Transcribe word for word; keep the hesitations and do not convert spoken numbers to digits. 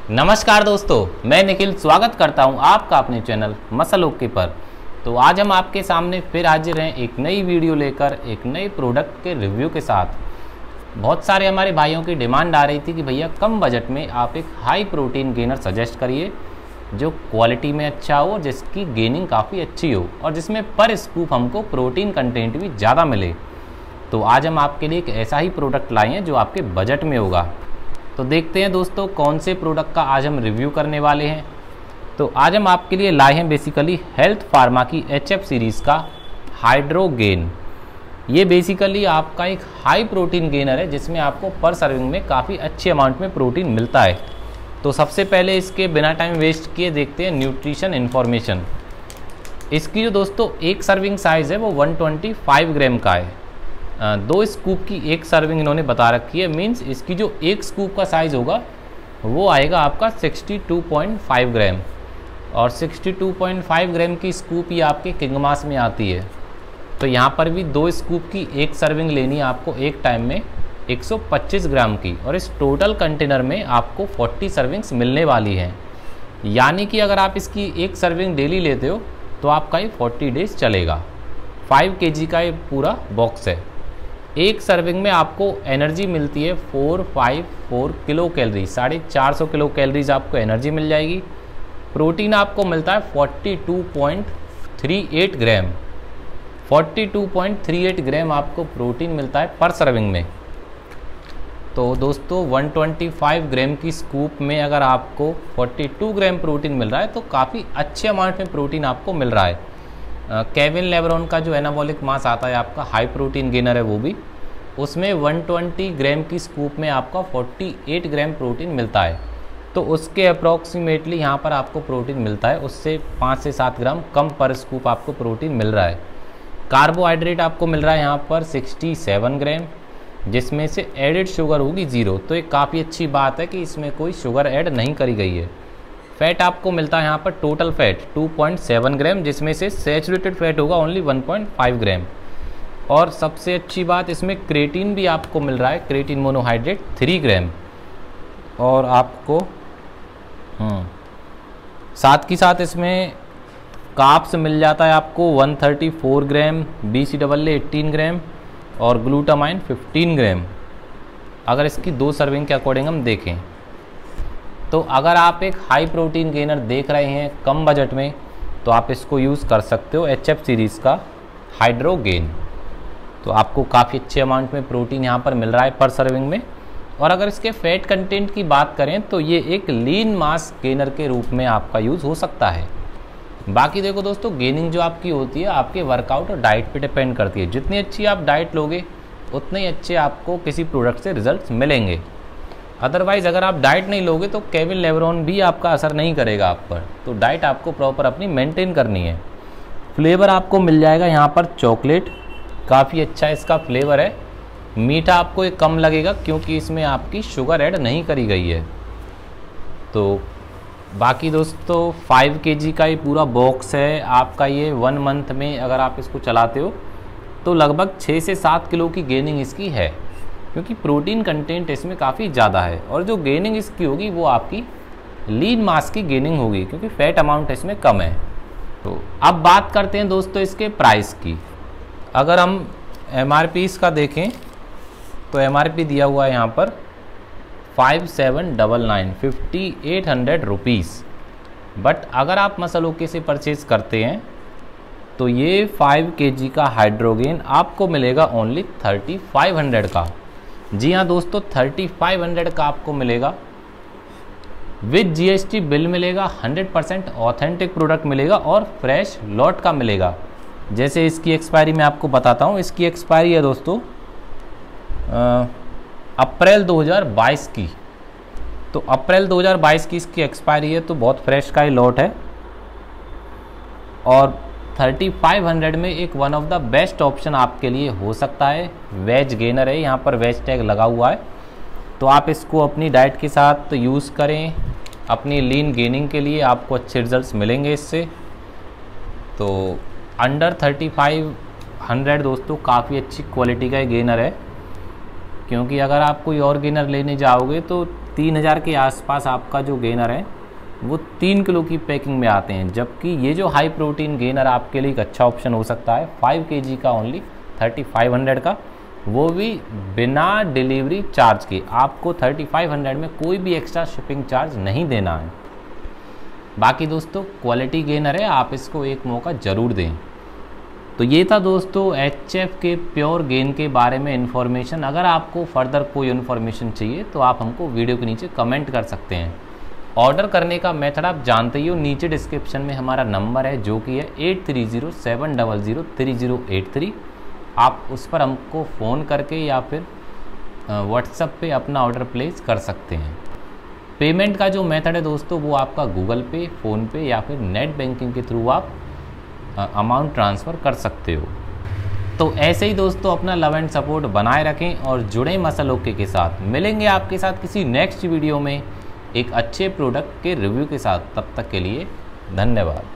नमस्कार दोस्तों, मैं निखिल स्वागत करता हूं आपका अपने चैनल मसल ओके पर। तो आज हम आपके सामने फिर हाजिर हैं एक नई वीडियो लेकर, एक नए प्रोडक्ट के रिव्यू के साथ। बहुत सारे हमारे भाइयों की डिमांड आ रही थी कि भैया कम बजट में आप एक हाई प्रोटीन गेनर सजेस्ट करिए जो क्वालिटी में अच्छा हो, जिसकी गेनिंग काफ़ी अच्छी हो और जिसमें पर स्कूप हमको प्रोटीन कंटेंट भी ज़्यादा मिले। तो आज हम आपके लिए एक ऐसा ही प्रोडक्ट लाए हैं जो आपके बजट में होगा। तो देखते हैं दोस्तों कौन से प्रोडक्ट का आज हम रिव्यू करने वाले हैं। तो आज हम आपके लिए लाए हैं बेसिकली हेल्थ फार्मा की एच एफ सीरीज़ का हाइड्रोगेन। ये बेसिकली आपका एक हाई प्रोटीन गेनर है जिसमें आपको पर सर्विंग में काफ़ी अच्छे अमाउंट में प्रोटीन मिलता है। तो सबसे पहले इसके बिना टाइम वेस्ट किए देखते हैं न्यूट्रिशन इन्फॉर्मेशन। इसकी जो दोस्तों एक सर्विंग साइज़ है वो वन ट्वेंटी फाइव ग्राम का है। दो स्कूप की एक सर्विंग इन्होंने बता रखी है, मींस इसकी जो एक स्कूप का साइज़ होगा वो आएगा आपका sixty two point five gram और sixty two point five gram की स्कूप ही आपके किंग मास में आती है। तो यहाँ पर भी दो स्कूप की एक सर्विंग लेनी है आपको एक टाइम में एक सौ पच्चीस ग्राम की, और इस टोटल कंटेनर में आपको चालीस सर्विंग्स मिलने वाली हैं। यानी कि अगर आप इसकी एक सर्विंग डेली लेते हो तो आपका ये चालीस डेज चलेगा। फाइव केजी का ये पूरा बॉक्स है। एक सर्विंग में आपको एनर्जी मिलती है four five four kilo calorie, साढ़े चार सौ किलो कैलोरीज आपको एनर्जी मिल जाएगी। प्रोटीन आपको मिलता है forty two point three eight gram forty two point three eight gram आपको प्रोटीन मिलता है पर सर्विंग में। तो दोस्तों वन ट्वेंटी फाइव ग्राम की स्कूप में अगर आपको फोर्टी टू ग्राम प्रोटीन मिल रहा है तो काफ़ी अच्छे अमाउंट में प्रोटीन आपको मिल रहा है। केविन लेब्रॉन का जो एनाबॉलिक मास आता है आपका हाई प्रोटीन गेनर है वो भी, उसमें वन ट्वेंटी ग्राम की स्कूप में आपका फोर्टी एट ग्राम प्रोटीन मिलता है। तो उसके अप्रॉक्सीमेटली यहाँ पर आपको प्रोटीन मिलता है, उससे पाँच से सात ग्राम कम पर स्कूप आपको प्रोटीन मिल रहा है। कार्बोहाइड्रेट आपको मिल रहा है यहाँ पर सिक्सटी सेवन ग्राम, जिसमें से एडिड शुगर होगी ज़ीरो। तो एक काफ़ी अच्छी बात है कि इसमें कोई शुगर ऐड नहीं करी गई है। फैट आपको मिलता है यहाँ पर total fat two point seven gram, जिसमें से सैचुरेटेड फैट होगा only one point five gram. और सबसे अच्छी बात इसमें क्रेटीन भी आपको मिल रहा है, क्रेटीन मोनोहाइड्रेट थ्री ग्राम। और आपको हम्म साथ ही साथ इसमें कार्ब्स मिल जाता है आपको one thirty four gram, B C double A eighteen gram और ग्लूटामाइन फिफ्टीन ग्राम। अगर इसकी दो सर्विंग के अकॉर्डिंग हम देखें तो अगर आप एक हाई प्रोटीन गेनर देख रहे हैं कम बजट में तो आप इसको यूज़ कर सकते हो, एच एफ सीरीज़ का हाइड्रोगेन। तो आपको काफ़ी अच्छे अमाउंट में प्रोटीन यहाँ पर मिल रहा है पर सर्विंग में। और अगर इसके फैट कंटेंट की बात करें तो ये एक लीन मास गेनर के रूप में आपका यूज़ हो सकता है। बाकी देखो दोस्तों, गेनिंग जो आपकी होती है आपके वर्कआउट और डाइट पे डिपेंड करती है। जितनी अच्छी आप डाइट लोगे उतने ही अच्छे आपको किसी प्रोडक्ट से रिजल्ट्स मिलेंगे। अदरवाइज़ अगर आप डाइट नहीं लोगे तो केविन लेब्रॉन भी आपका असर नहीं करेगा आप पर। तो डाइट आपको प्रॉपर अपनी मेंटेन करनी है। फ्लेवर आपको मिल जाएगा यहाँ पर चॉकलेट, काफ़ी अच्छा इसका फ्लेवर है। मीठा आपको ये कम लगेगा क्योंकि इसमें आपकी शुगर ऐड नहीं करी गई है। तो बाकी दोस्तों फाइव केजी का ये पूरा बॉक्स है आपका। ये वन मंथ में अगर आप इसको चलाते हो तो लगभग छः से सात किलो की गेनिंग इसकी है, क्योंकि प्रोटीन कंटेंट इसमें काफ़ी ज़्यादा है। और जो गेनिंग इसकी होगी वो आपकी लीन मास की गेनिंग होगी, क्योंकि फैट अमाउंट इसमें कम है। तो अब बात करते हैं दोस्तों इसके प्राइस की। अगर हम एम आर पी इसका देखें तो एम आर पी दिया हुआ है यहाँ पर five seven double nine fifty eight hundred rupees. But अगर आप मसल ओके से परचेज करते हैं तो ये फाइव केजी का हाइड्रोगेन आपको मिलेगा ओनली थर्टी फाइव हंड्रेड का। जी हाँ दोस्तों, थर्टी फाइव हंड्रेड का आपको मिलेगा। With G S T bill मिलेगा, हंड्रेड परसेंट ऑथेंटिक प्रोडक्ट मिलेगा और फ्रेश लॉट का मिलेगा। जैसे इसकी एक्सपायरी मैं आपको बताता हूँ। इसकी एक्सपायरी है दोस्तों अप्रैल दो हज़ार बाईस की। तो अप्रैल दो हज़ार बाईस की इसकी एक्सपायरी है, तो बहुत फ्रेश का ही लॉट है। और थर्टी फाइव हंड्रेड में एक one of the best option आपके लिए हो सकता है। वेज गेनर है, यहाँ पर वेज टैग लगा हुआ है। तो आप इसको अपनी डाइट के साथ यूज़ करें, अपनी लीन गेनिंग के लिए आपको अच्छे रिजल्ट्स मिलेंगे इससे। तो अंडर थर्टी फाइव हंड्रेड दोस्तों काफ़ी अच्छी क्वालिटी का गेनर है। क्योंकि अगर आप कोई और गेनर लेने जाओगे तो तीन हज़ार के आसपास आपका जो गेनर है वो तीन किलो की पैकिंग में आते हैं, जबकि ये जो हाई प्रोटीन गेनर आपके लिए एक अच्छा ऑप्शन हो सकता है फाइव के जी का ओनली थर्टी फाइव हंड्रेड का, वो भी बिना डिलीवरी चार्ज के। आपको थर्टी फाइव हंड्रेड में कोई भी एक्स्ट्रा शिपिंग चार्ज नहीं देना है। बाकी दोस्तों क्वालिटी गेनर है, आप इसको एक मौका ज़रूर दें। तो ये था दोस्तों एच एफ के प्योर गेन के बारे में इन्फॉर्मेशन। अगर आपको फर्दर कोई इन्फॉर्मेशन चाहिए तो आप हमको वीडियो के नीचे कमेंट कर सकते हैं। ऑर्डर करने का मेथड आप जानते ही हो, नीचे डिस्क्रिप्शन में हमारा नंबर है जो कि है eight three zero seven double zero three zero eight three. आप उस पर हमको फ़ोन करके या फिर व्हाट्सएप पे अपना ऑर्डर प्लेस कर सकते हैं। पेमेंट का जो मेथड है दोस्तों वो आपका गूगल पे, फ़ोनपे या फिर नेट बैंकिंग के थ्रू आप अमाउंट ट्रांसफ़र कर सकते हो। तो ऐसे ही दोस्तों अपना लव एंड सपोर्ट बनाए रखें और जुड़ें मसल ओके के साथ। मिलेंगे आपके साथ किसी नेक्स्ट वीडियो में एक अच्छे प्रोडक्ट के रिव्यू के साथ। तब तक के लिए धन्यवाद।